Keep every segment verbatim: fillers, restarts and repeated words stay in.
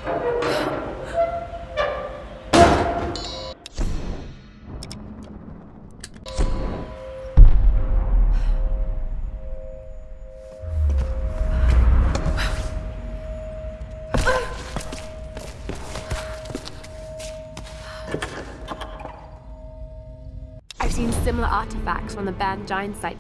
I've seen similar artifacts from the banned giant site.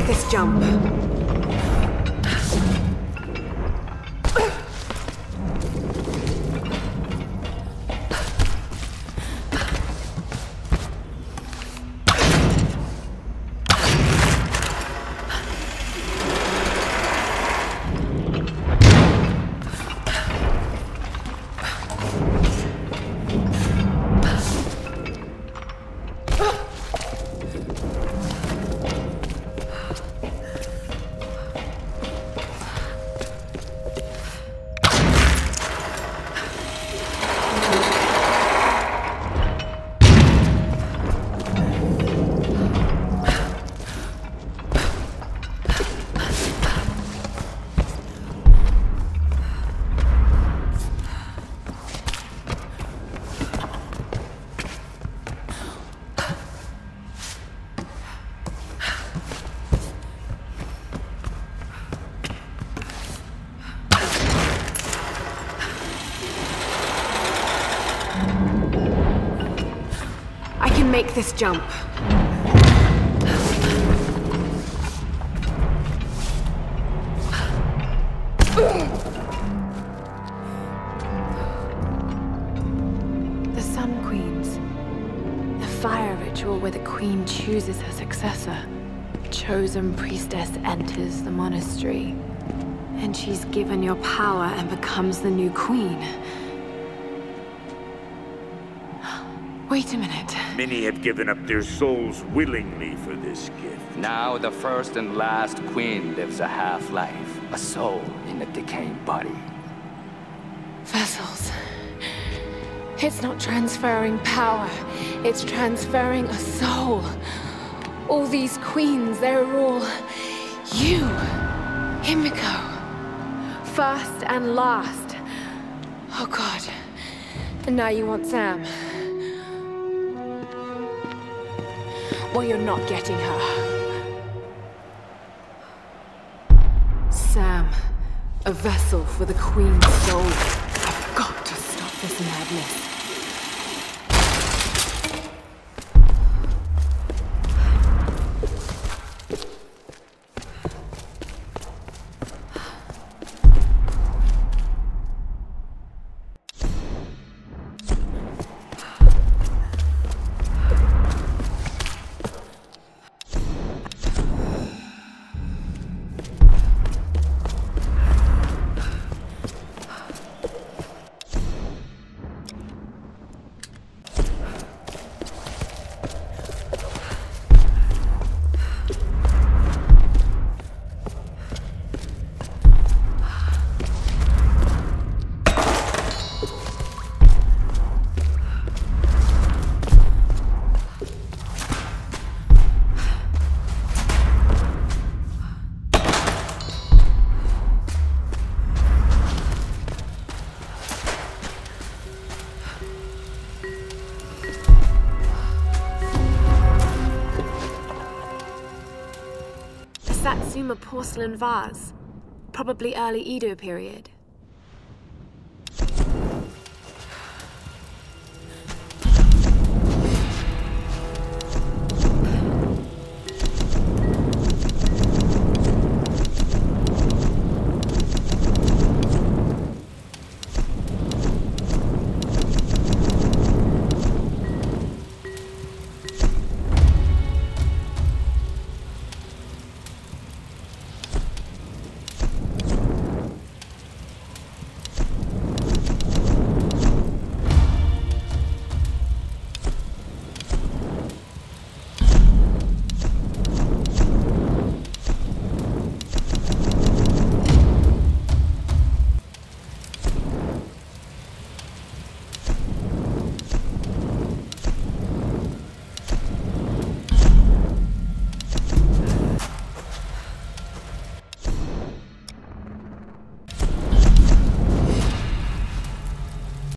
this jump. Make this jump. The Sun Queens. The fire ritual where the queen chooses her successor. Chosen priestess enters the monastery. And she's given your power and becomes the new queen. Wait a minute. Many have given up their souls willingly for this gift. Now the first and last queen lives a half-life, a soul in a decaying body. Vessels. It's not transferring power, it's transferring a soul. All these queens, they're all you, Himiko. First and last. Oh God. And now you want Sam. Well, you're not getting her. Sam, a vessel for the Queen's soul. I've got to stop this madness. Satsuma porcelain vase, probably early Edo period.